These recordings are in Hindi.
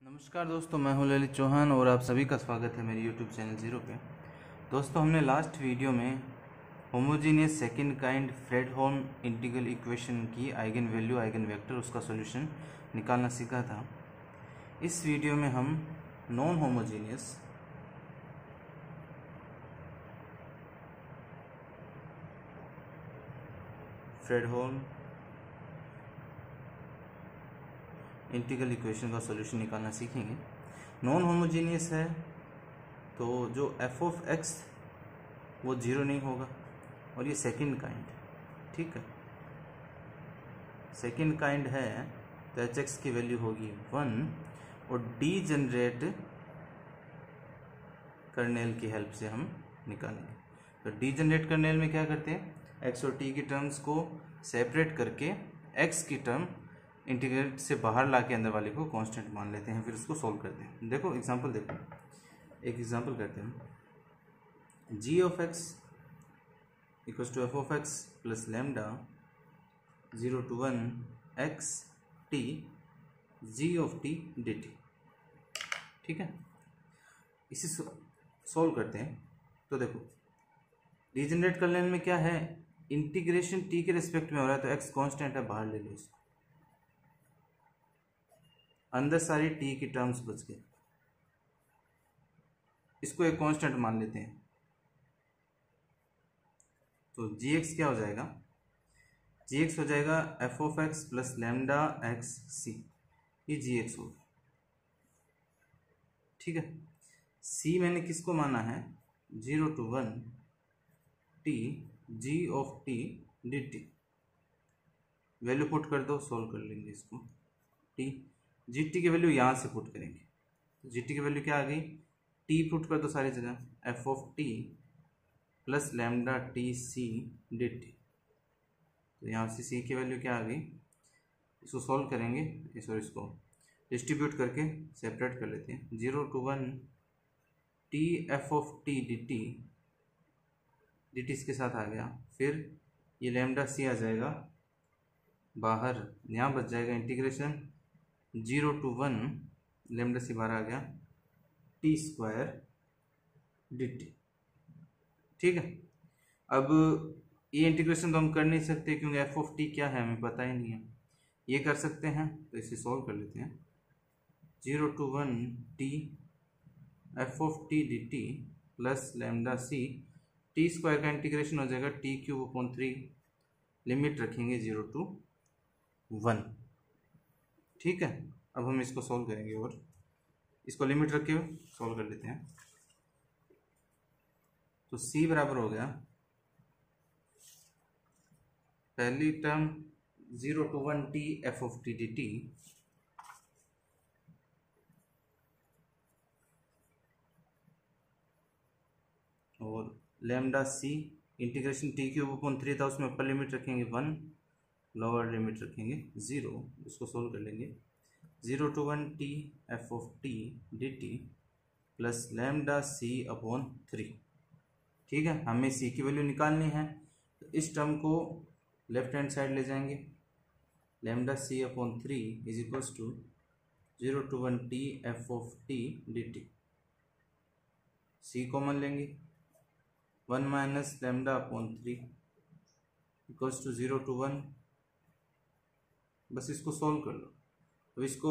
नमस्कार दोस्तों, मैं हूं ललित चौहान और आप सभी का स्वागत है मेरे YouTube चैनल ज़ीरो पे। दोस्तों, हमने लास्ट वीडियो में homogeneous second kind Fredholm integral equation की आइगन वैल्यू, आइगन वेक्टर, उसका सॉल्यूशन निकालना सीखा था। इस वीडियो में हम non homogeneous Fredholm integral equation का सॉल्यूशन निकालना सीखेंगे। नॉन होमोजीनियस है तो जो एफ ऑफ एक्स वो जीरो नहीं होगा, और ये सेकंड काइंड, ठीक है, सेकंड काइंड है तो एच एक्स की वैल्यू होगी 1, और डी जनरेट कर्नेल की हेल्प से हम निकालेंगे। तो डी जनरेट कर्नेल में क्या करते हैं, एक्स और टी की टर्म्स को सेपरेट करके एक्स की टर्म इंटीग्रेट से बाहर ला के अंदर वाले को कांस्टेंट मान लेते हैं, फिर उसको सोल्व करते हैं। देखो एग्जांपल, देखो एक एग्जांपल करते हैं। G of x equals to f of x plus lambda 0 to 1 x t g of T D t, ठीक है। इसे सोल्व करते हैं। तो देखो रीजनरेट करने में क्या है, इंटीग्रेशन टी के रिस्पेक्ट में हो रहा है तो एक्स कांस्टेंट है, बाहर ले लो इसको, अंदर सारी टी की टर्म्स बच गए, इसको एक कांस्टेंट मान लेते हैं। तो जी एक्स क्या हो जाएगा, जी एक्स हो जाएगा f of x plus lambda x c, ये जी एक्स होगा, ठीक है। सी मैंने किसको माना है, 0 to 1 t g of T D t, value put कर दो, सोल्व कर लेंगे इसको। टी जी टी की वैल्यू यहाँ से पुट करेंगे, तो जी टी की वैल्यू क्या आ गई, टी पुट कर दो सारी जगह, f of t plus lambda t c d t, तो यहाँ से सी की वैल्यू क्या आ गई, इसको सॉल्व करेंगे, इसको डिस्ट्रीब्यूट करके सेपरेट कर लेते हैं। 0 to 1 T F of T D t, D t इसके साथ आ गया, फिर ये लैम्डा सी आ जाएगा बाहर, यहाँ बच जाएगा इंटीग्रेशन 0 to 1 लैम्डा सी बाहर आ गया, टी स्क्वायर डी टी, ठीक है। अब ये इंटीग्रेशन तो हम कर नहीं सकते क्योंकि एफ ऑफ टी क्या है हमें पता ही नहीं है, ये कर सकते हैं, तो इसे सॉल्व कर लेते हैं। 0 to 1 T F of T D t plus lambda c, t square का इंटीग्रेशन हो जाएगा टी क्यूब अपॉन 3, लिमिट रखेंगे 0 to 1, ठीक है। अब हम इसको सॉल्व करेंगे और इसको लिमिट रखे हुए सॉल्व कर लेते हैं। तो c बराबर हो गया, पहली term 0 to 1 T F of T D t और lambda c integration t cube upon 3 था, उसमें अपर लिमिट रखेंगे 1, लोअर लिमिट रखेंगे 0, इसको सोल्व कर लेंगे। 0 to 1 T F of T D t plus lambda c upon 3, ठीक है। हमें सी की वैल्यू निकालनी है, तो इस टर्म को लेफ्ट हैंड साइड ले जाएंगे, lambda c upon 3 is equals to 0 to 1 T F of T D t, c common लेंगे, 1 minus lambda upon 3 equals to 0 to 1, बस इसको सॉल्व कर लो। तो इसको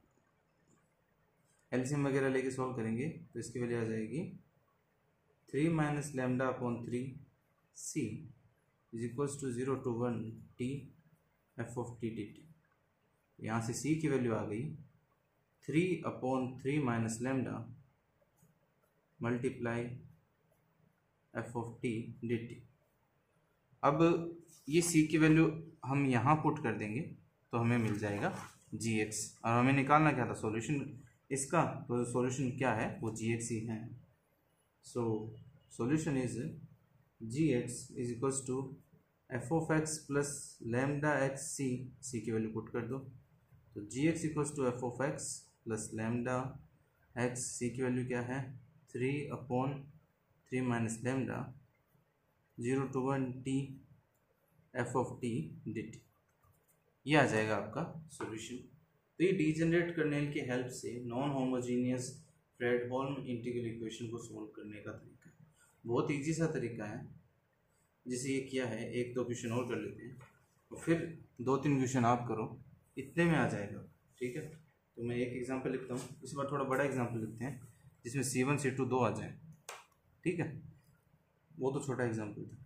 एलसीएम वगैरह लेके सॉल्व करेंगे तो इसकी वैल्यू आ जाएगी 3 minus lambda upon 3 C is equals to 0 to 1 T F of T D T, यहाँ से सी की वैल्यू आ गई 3 upon 3 minus lambda multiply F of T D T. अब ये सी की वैल्यू हम यहाँ पुट कर देंगे तो हमें मिल जाएगा जी एक्स, और हमें निकालना क्या था सॉल्यूशन इसका, तो सॉल्यूशन क्या है वो जी एक्स ही है। So solution is ji x is equals to f of x plus lambda x सी, सी की वैल्यू पुट कर दो, तो जी x equals to f of x plus lambda x, सी की वैल्यू क्या है 3 upon 3 minus lambda 0 to 1 T F of T D t, ये आ जाएगा आपका सॉल्यूशन। तो ये डीजेनरेट कर्नेल की हेल्प से non homogeneous Fredholm integral equation को सोल्व करने का तरीका है। बहुत ईजी सा तरीका है। जिसे ये किया है, एक दो क्वेश्चन और कर लेते हैं और फिर 2-3 क्वेश्चन आप करो, इतने में आ जाएगा। ठीक है, तो मैं एक एग्जांपल लिखता हूँ, इस बार थोड़ा बड़ा एग्जांपल लिखते हैं जिसमें C1 C2 दो आ जाए। ठीक है, वो तो छोटा एग्जांपल था।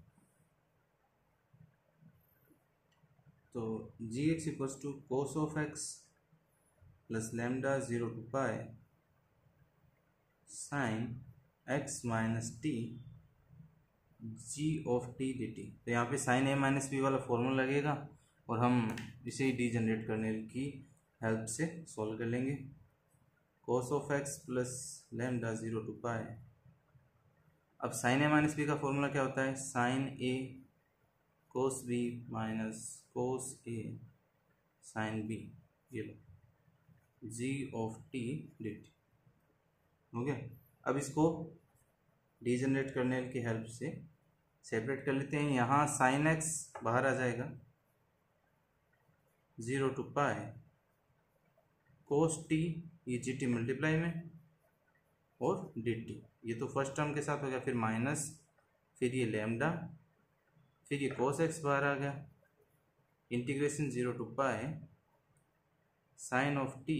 तो gx equals to cos of x plus lambda 0 to pi sine x minus t g of T D t. तो यहाँ पे साइन a माइनस बी वाला फॉर्मूला लगेगा और हम इसे ही डीजनरेट करने की हेल्प से सॉल्व कर लेंगे। cos of x plus lambda 0 to pi. अब साइन a माइनस बी का फॉर्मूला क्या होता है? Sine a cos b minus cos a sine b। ये लो g of t d t हो गया। अब इसको डीजनरेट करने की हेल्प से सेपरेट कर लेते हैं। यहाँ साइन x बाहर आ जाएगा 0 to पाई कोस t, ये जी टी मल्टीप्लाई में और डी टी, ये तो फर्स्ट टर्म के साथ हो गया, फिर माइनस, फिर ये लैम्डा, फिर ये cos x बाहर आ गया, integration 0 to pi sine of t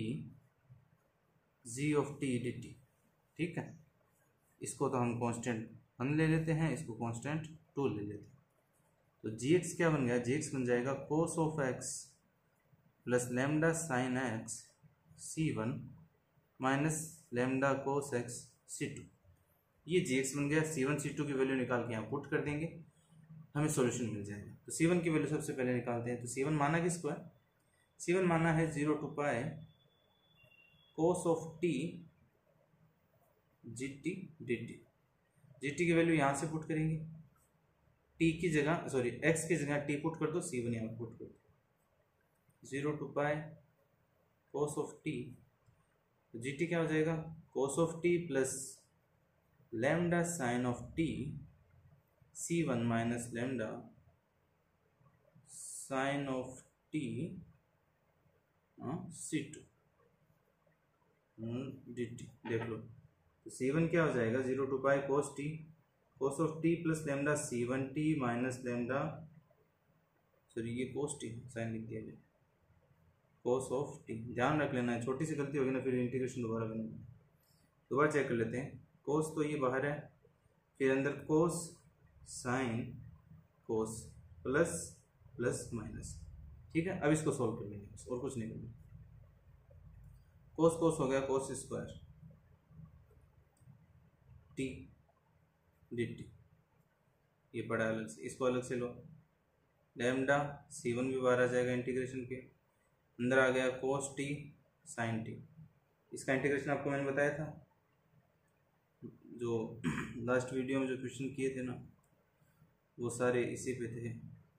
g of T D t. ठीक है, इसको तो हम कांस्टेंट 1 ले लेते हैं, इसको कांस्टेंट 2 ले लेते हैं। तो gx क्या बन गया? gx बन जाएगा cos of x plus lambda sine x c1 minus lambda cos x c2। ये gx बन गया। c1 c2 की वैल्यू निकाल के यहाँ पुट कर देंगे, हमें सॉल्यूशन मिल जाएगा। तो c1 की वैल्यू सबसे पहले निकालते हैं। तो c1 माना किसको है? c1 माना है 0 to pi cos of t g t D t. G t की वैल्यू यहाँ से पुट करेंगे, t की जगह सॉरी x की जगह t पुट कर दो, c1 यहाँ पुट कर दो। 0 to pi cos of t, तो जी टी क्या हो जाएगा? cos of t plus lambda sine of t c1 minus lambda sine of t c2 d t. देख लो, तो c1 क्या हो जाएगा? 0 to pi cos t, cos of t plus lambda c1t minus lambda, sorry ये cos t साइन लिख दिया गया, cos ऑफ t। ध्यान रख लेना है, छोटी सी गलती होगी ना फिर इंटीग्रेशन दोबारा करना। दोबारा चेक कर लेते हैं। cos तो ये बाहर है, फिर अंदर cos sine cos plus plus minus. ठीक है, अब इसको सॉल्व कर लेंगे, और कुछ नहीं करना। cos cos हो गया cos square t d t, ये पड़ा अलग से, इसको अलग से लो। लैम्डा c1 भी बाहर आ जाएगा इंटीग्रेशन के, अंदर आ गया cos t साइन t। इसका इंटीग्रेशन आपको मैंने बताया था, जो लास्ट वीडियो में जो क्वेश्चन किए थे ना, वो सारे इसी पे थे।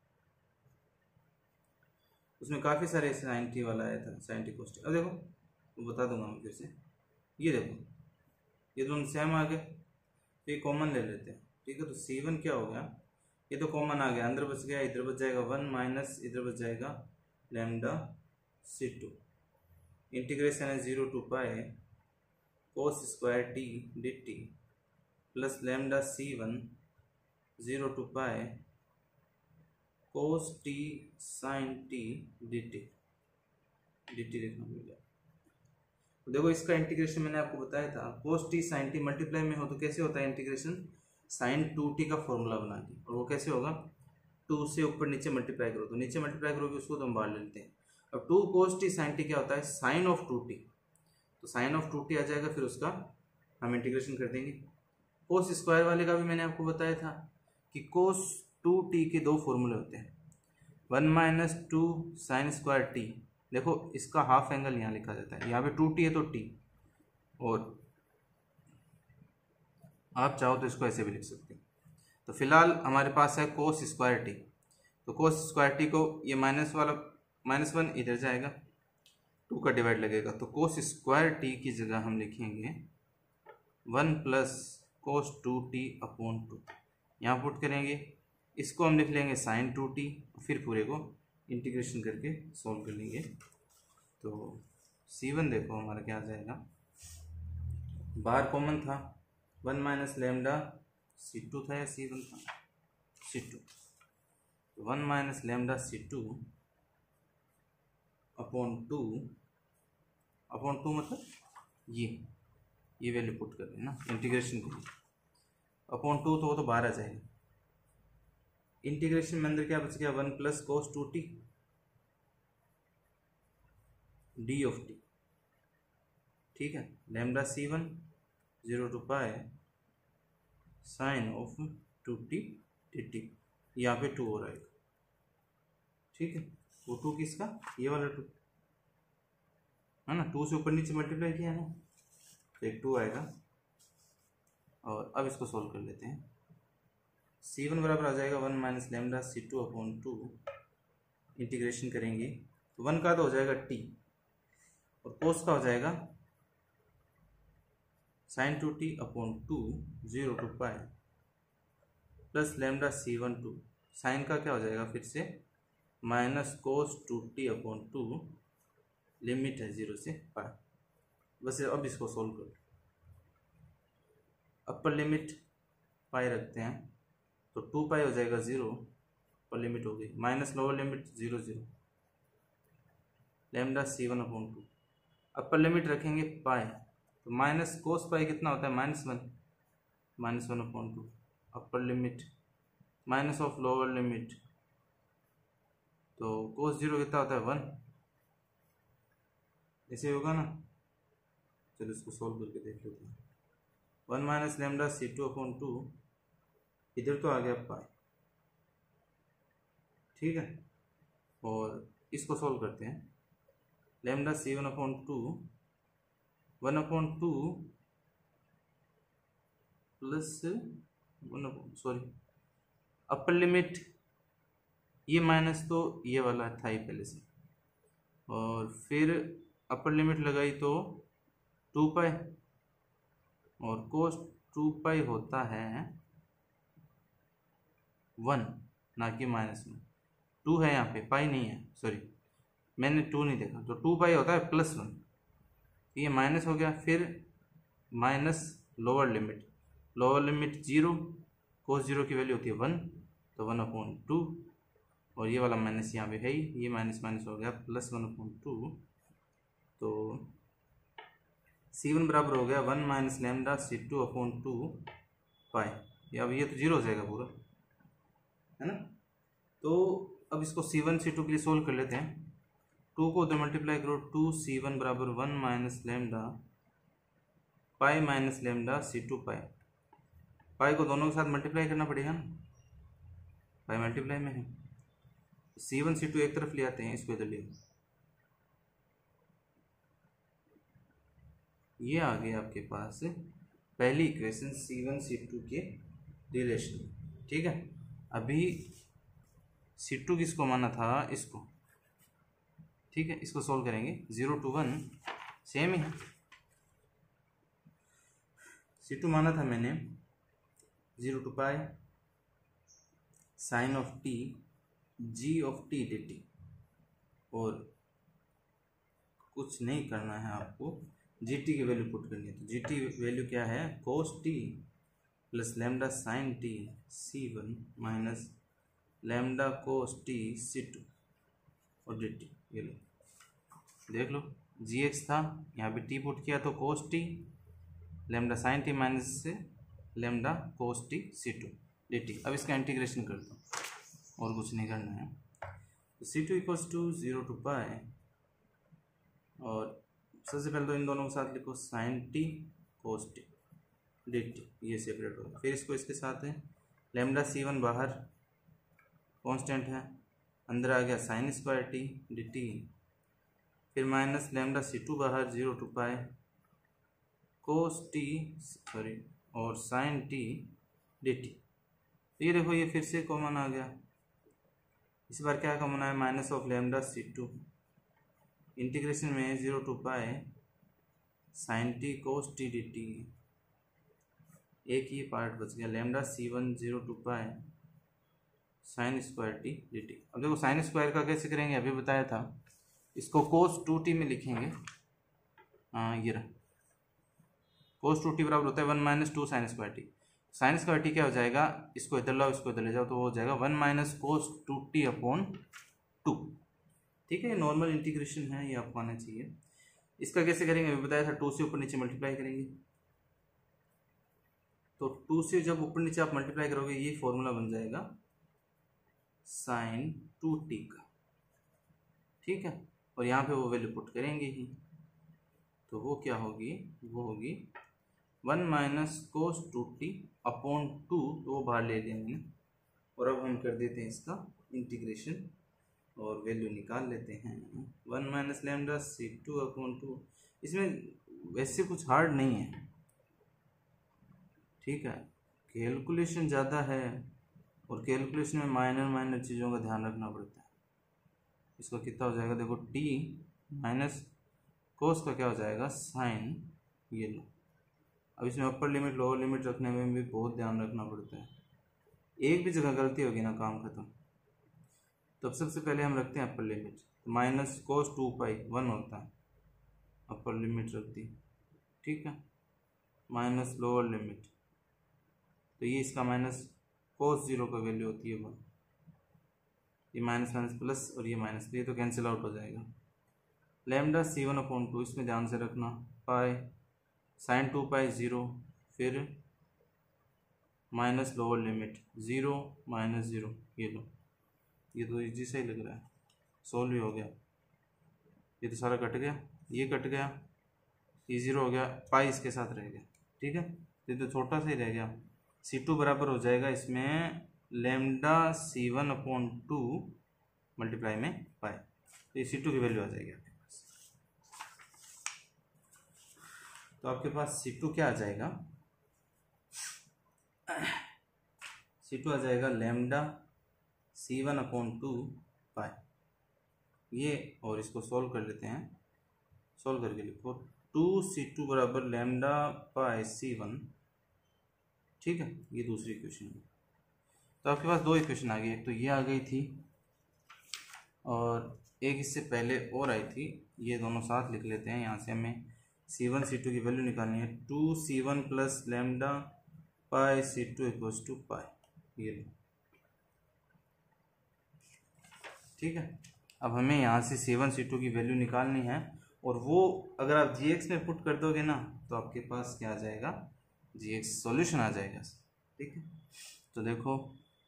उसमें काफ़ी सारे साइन टी वाला आया था, साइन टी cos t। अब देखो, वो बता दूंगा मैं फिर से। ये देखो, ये दोनों सेम आ गए, तो ये कॉमन ले लेते हैं। ठीक है, तो c1 क्या हो गया? ये तो कॉमन आ गया, अंदर बच गया, इधर बच जाएगा 1 माइनस इधर बच जाएगा लैम्डा c2। इंटीग्रेशन है 0 to pi cos square t d t plus lambda c1 0 to pi cos t sine t d t लिखना भूल गया। तो देखो, इसका इंटीग्रेशन मैंने आपको बताया था, cos t sine t multiply में हो तो कैसे होता है इंटीग्रेशन? साइन 2t का फॉर्मूला बना के, और वो कैसे होगा? 2 से ऊपर नीचे मल्टीप्लाई करो, तो नीचे मल्टीप्लाई करोगे उसको तो हम बाहर ले लेते हैं। अब 2 cos t साइन t क्या होता है? साइन ऑफ 2t, तो साइन ऑफ 2t आ जाएगा, फिर उसका हम इंटीग्रेशन कर देंगे। cos स्क्वायर वाले का भी मैंने आपको बताया था कि cos 2t के दो फॉर्मूले होते हैं, 1 माइनस 2 साइन स्क्वायर t। देखो, इसका हाफ एंगल यहाँ लिखा जाता है, यहाँ पे 2t है तो t, और आप चाहो तो इसको ऐसे भी लिख सकते हैं। तो फिलहाल हमारे पास है cos स्क्वायर t, तो cos स्क्वायर t को ये माइनस वाला -1 इधर जाएगा, 2 का डिवाइड लगेगा, तो cos स्क्वायर t की जगह हम लिखेंगे 1 प्लस cos 2t अपॉन 2। यहाँ पुट करेंगे, इसको हम लिख लेंगे साइन 2t, फिर पूरे को इंटीग्रेशन करके सॉल्व कर लेंगे। तो C1 देखो हमारा क्या आ जाएगा, बाहर कॉमन था 1 माइनस लेमडा C2 था या C1 था, C2, 1 minus lambda C2 upon two मतलब ये वैल्यू पुट कर रहे हैं ना इंटीग्रेशन के लिए, अपॉन टू तो वो तो बाहर आ जाएगा। इंटीग्रेशन में अंदर क्या बच गया, 1 plus cos 2t d of t, ठीक है। Lambda C1 0 to pi sine of 2t dt, यहाँ पे 2 हो रहा है, ठीक है। वो 2 किसका, ये वाला 2 है ना, 2 से ऊपर नीचे मल्टीप्लाई किया है ना, तो एक 2 आएगा। और अब इसको सोल्व कर लेते हैं। C1 बराबर आ जाएगा 1 minus lambda C2 upon 2, integration करेंगे तो 1 का तो हो जाएगा t, और कोस का हो जाएगा sine 2t upon 2 0 to pi plus lambda C1 2, sine का क्या हो जाएगा फिर से minus cos 2t upon 2, limit है 0 से पाई। बस अब इसको सोल्व करो, अपर लिमिट पाई रखते हैं तो 2 पाई हो जाएगा 0, अपर लिमिट हो गई, minus lower limit 0 0, lambda C1 upon 2, upper limit रखेंगे पाई तो माइनस कोस पाई कितना होता है minus one upon 2, upper limit minus of lower limit, तो कोस 0 कितना होता है 1, ऐसे होगा ना। चलो इसको सोल्व करके देख लेते हैं। 1 माइनस लेमडा C2 अपॉन 2, इधर तो आ गया पाई, ठीक है। और इसको सोल्व करते हैं, lambda C1 upon 2 1 upon 2 plus 1 sorry upper limit, ये माइनस तो ये वाला था ही पहले से, और फिर अपर लिमिट लगाई तो 2 पाई, और कोस 2 पाई होता है 1 ना कि -1, 2 है यहाँ पे, पाई नहीं है, सॉरी मैंने 2 नहीं देखा, तो 2 पाई होता है +1, ये माइनस हो गया। फिर माइनस लोअर लिमिट 0, कोस 0 की वैल्यू होती है 1, तो 1 अपॉन 2, और ये वाला माइनस यहाँ पे है ही, ये माइनस हो गया +1 अपॉन 2, तो C1 बराबर हो गया 1 माइनस लेमडा C2 अपॉन 2 पाई। अब ये तो 0 हो जाएगा पूरा, है ना। तो अब इसको C1 C2 के लिए सोल्व कर लेते हैं। 2 को उधर मल्टीप्लाई करो, 2C1 बराबर 1 minus lambda pi minus lambda C2 pi को दोनों के साथ मल्टीप्लाई करना पड़ेगा ना, पाई मल्टीप्लाई में है। C1 C2 एक तरफ ले आते हैं, इसको इधर ले, ये आ गया आपके पास पहली इक्वेशन C1 C2 के रिलेशन, ठीक है। अभी C2 किसको माना था, इसको, ठीक है। इसको सोल्व करेंगे, 0 to 1 सेम ही है, C2 माना था मैंने 0 to pi sine of t g of t dt, और कुछ नहीं करना है आपको, gt की वैल्यू पुट करनी है। तो gt वैल्यू क्या है, cos t plus lambda sine t C1 minus lambda cos t C2 और dt, ये लो देख लो, gx था यहाँ पे t पुट किया तो cos t lambda sine t minus से lambda cos t C2 dt। अब इसका इंटीग्रेशन कर दो, और कुछ नहीं करना है। तो C2 इक्वल्स टू 0 टू पाई, और सबसे पहले तो इन दोनों के साथ लिखो sine t cos t dt, ये सेपरेट होगा। फिर इसको इसके साथ है, लेमडा C1 बाहर कांस्टेंट है, अंदर आ गया साइन स्क्वायर टी dt, फिर माइनस लेमडा C2 बाहर 0 to pi cos t sorry और साइन टी dt। ये देखो ये फिर से कॉमन आ गया, इस बार क्या कॉमन आया, minus of lambda C2, integration में 0 to pi sine t cos t dt, एक ही पार्ट बच गया, lambda C1 0 to pi sine square t dt। अब देखो साइन स्क्वायर का कैसे करेंगे, अभी बताया था, इसको कोस 2t में लिखेंगे, ये रहा, cos 2t बराबर होता है 1 minus 2 sine square t. Sine square t क्या हो जाएगा, इसको इधर लाओ इसको इधर ले जाओ तो वो हो जाएगा 1 माइनस कोस 2t अपॉन 2। ठीक है, नॉर्मल इंटीग्रेशन है, ये आपको आना चाहिए। इसका कैसे करेंगे, अभी बताया था, 2 से ऊपर नीचे मल्टीप्लाई करेंगे। तो 2 से जब ऊपर नीचे आप मल्टीप्लाई करोगे ये फॉर्मूला बन जाएगा साइन 2t का। ठीक है, और यहाँ पे वो वैल्यू पुट करेंगे ही, तो वो क्या होगी, वो होगी 1 माइनस कोस 2t अपॉन 2, तो वो बाहर ले लिया मैंने। और अब हम कर देते हैं इसका इंटीग्रेशन और वैल्यू निकाल लेते हैं 1 माइनस लैम्डा c2 अपॉन 2। इसमें वैसे कुछ हार्ड नहीं है, ठीक है, कैलकुलेशन ज़्यादा है और कैलकुलेशन में माइनर माइनर चीज़ों का ध्यान रखना पड़ता है। इसका कितना हो जाएगा, देखो t माइनस कोस का क्या हो जाएगा साइन, ये लो। अब इसमें अपर लिमिट लोअर लिमिट रखने में भी बहुत ध्यान रखना पड़ता है, एक भी जगह गलती होगी ना काम खत्म। तो अब सबसे पहले हम रखते हैं अपर लिमिट, तो माइनस कोस 2 पाई 1 होता है, अपर लिमिट रख दी। ठीक है, माइनस लोअर लिमिट, तो ये इसका माइनस कोस 0 का वैल्यू होती है 1, ये माइनस माइनस प्लस और ये माइनस, तो ये तो कैंसिल आउट हो जाएगा। लैम्डा c1 अपॉन 2, इसमें ध्यान से रखना, पाई साइन 2 पाई 0, फिर माइनस लोअर लिमिट 0 माइनस 0, ये लो। ये तो इजी से ही लग रहा है, सोल्व भी हो गया। ये तो सारा कट गया, ये कट गया, ये 0 हो गया, पाई इसके साथ रह गया। ठीक है, ये तो छोटा सा ही रह गया। c2 बराबर हो जाएगा इसमें लैम्डा c1 अपॉन 2 मल्टीप्लाई में पाई, तो ये c2 की वैल्यू आ जाएगी आपके पास। तो आपके पास c2 क्या आ जाएगा, c2 आ जाएगा लैम्डा c1 अपॉन 2 पाई, ये, और इसको सॉल्व कर लेते हैं। सॉल्व करके लिखो 2c2 बराबर लैम्डा पाई c1। ठीक है, ये दूसरी इक्वेशन है। तो आपके पास दो इक्वेशन आ गई, एक तो ये आ गई थी और एक इससे पहले और आई थी, ये दोनों साथ लिख लेते हैं। यहाँ से हमें c1 c2 की वैल्यू निकालनी है, 2c1 plus lambda pi c2 equals to pi, ये लो। ठीक है, अब हमें यहाँ से c1 c2 की वैल्यू निकालनी है, और वो अगर आप gx में पुट कर दोगे ना तो आपके पास क्या आ जाएगा, gx सॉल्यूशन आ जाएगा। ठीक है, तो देखो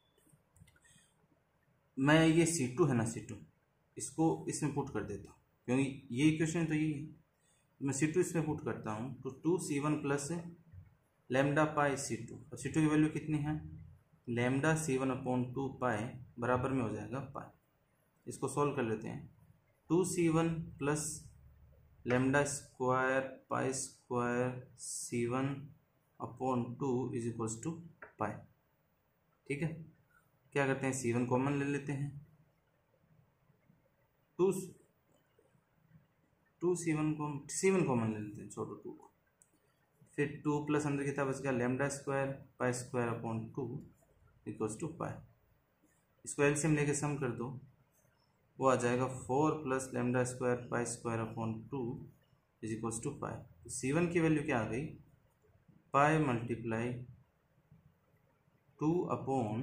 मैं ये c2 है ना, c2 इसको इसमें पुट कर देता हूँ, क्योंकि ये इक्वेशन तो यही है। मैं c2 इसमें पुट करता हूँ, तो 2c1 plus lambda pi c2, और c2 की वैल्यू कितनी है, लैम्डा c1 अपॉन 2 पाई बराबर में हो जाएगा पाई। इसको सॉल्व कर लेते हैं, 2c1 plus lambda square pi square c1 upon 2 is equals to pi. ठीक है, क्या करते हैं, c1 कॉमन ले लेते हैं, 2c1 कॉमन ले लेते हैं, छोड़ो 2 को, फिर 2 प्लस अंदर कितना बच गया, lambda square pi square upon 2 equals to pi. इसको एलसीएम लेके सम कर दो, वो आ जाएगा 4 plus lambda square pi square upon 2 is equals to pi. तो c1 की वैल्यू क्या आ गई, pi multiply 2 upon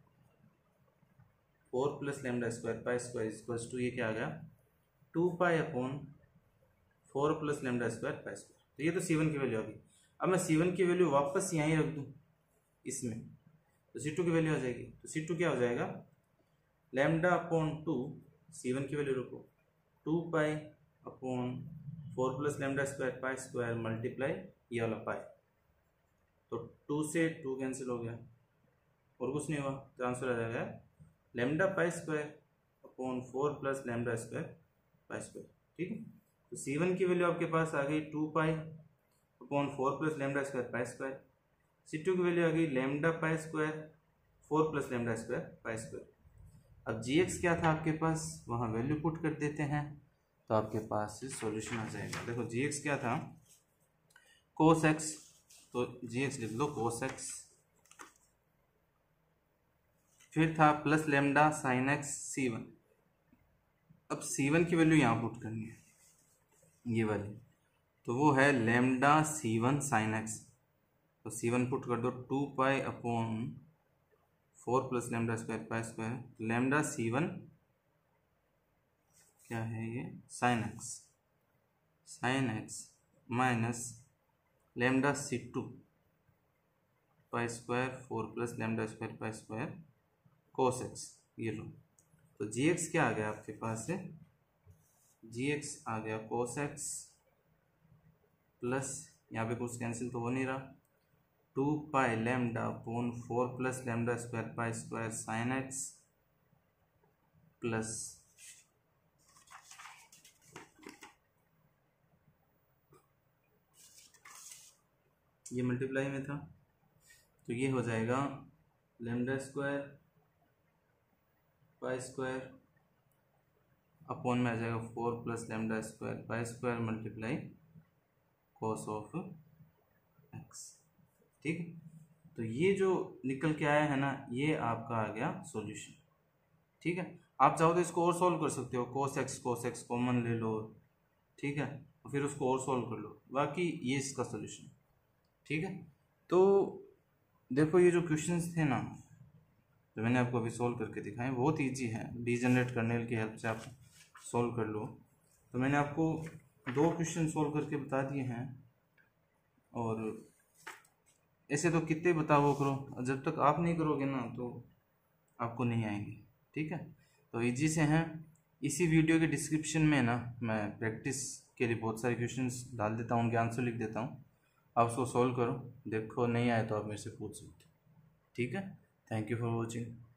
4 plus lambda square pi square is equals to, ये क्या आ गया, 2 pi upon 4 plus lambda square pi square. तो ये तो c1 की वैल्यू आ गई। अब मैं c1 की वैल्यू वापस यहीं रख दूँ इसमें, तो c2 की वैल्यू आ जाएगी। तो c2 क्या हो जाएगा, लैम्डा अपॉन 2, c1 की वैल्यू रखो, 2 pi upon 4 plus lambda square pi square multiply ये वाला पाई, तो 2 से 2 कैंसिल हो गया और कुछ नहीं हुआ, तो आंसर आ जाएगा lambda pi square upon 4 plus lambda square pi square. ठीक है, तो c1 की वैल्यू आपके पास आ गई 2 pi upon 4 plus lambda square pi square, c2 की वैल्यू आ गई lambda pi square 4 plus lambda square pi square. अब gx क्या था आपके पास, वहाँ वैल्यू पुट कर देते हैं, तो आपके पास सॉल्यूशन आ जाएगा। देखो gx क्या था, cos x, तो gx लिख लो cos x, फिर था plus lambda sine x c1। अब c1 की वैल्यू यहाँ पुट करनी है, ये वाली तो वो है लैम्डा C1 sin x। तो C1 पुट कर दो 2π/4 plus lambda square pi square. Lambda C1 क्या है ये, sin x minus lambda C2 pi square 4 plus lambda square pi square cos x। ये लो, तो gx क्या आ गया आपके पास है, gx आ गया cos x प्लस यहाँ पे कुछ कैंसिल तो हो नहीं रहा, 2π/4 plus lambda square pi square sine x plus ये मल्टीप्लाई में था तो ये हो जाएगा lambda square pi square upon में आ जाएगा 4 plus lambda square pi square multiply cos of x. ठीक है, तो ये जो निकल के आया है ना, ये आपका आ गया सॉल्यूशन। ठीक है, आप चाहो तो इसको और सॉल्व कर सकते हो, cos x कॉमन ले लो, ठीक है, और फिर उसको और सॉल्व कर लो, बाकी ये इसका सॉल्यूशन। ठीक है, तो देखो ये जो क्वेश्चंस थे ना, जो मैंने आपको अभी सॉल्व करके दिखाए, बहुत ईजी है, डीजनरेट कर्नेल की हेल्प से आप सॉल्व कर लो। तो मैंने आपको 2 क्वेश्चन सॉल्व करके बता दिए हैं, और ऐसे तो कितने बताओ करो, जब तक आप नहीं करोगे ना तो आपको नहीं आएंगे। ठीक है, तो इजी से हैं। इसी वीडियो के डिस्क्रिप्शन में ना मैं प्रैक्टिस के लिए बहुत सारे क्वेश्चंस डाल देता हूँ, उनके आंसर लिख देता हूँ, आप उसको सॉल्व करो, देखो नहीं आए तो आप मेरे से पूछ सकते हो। ठीक है, थैंक यू फॉर वॉचिंग।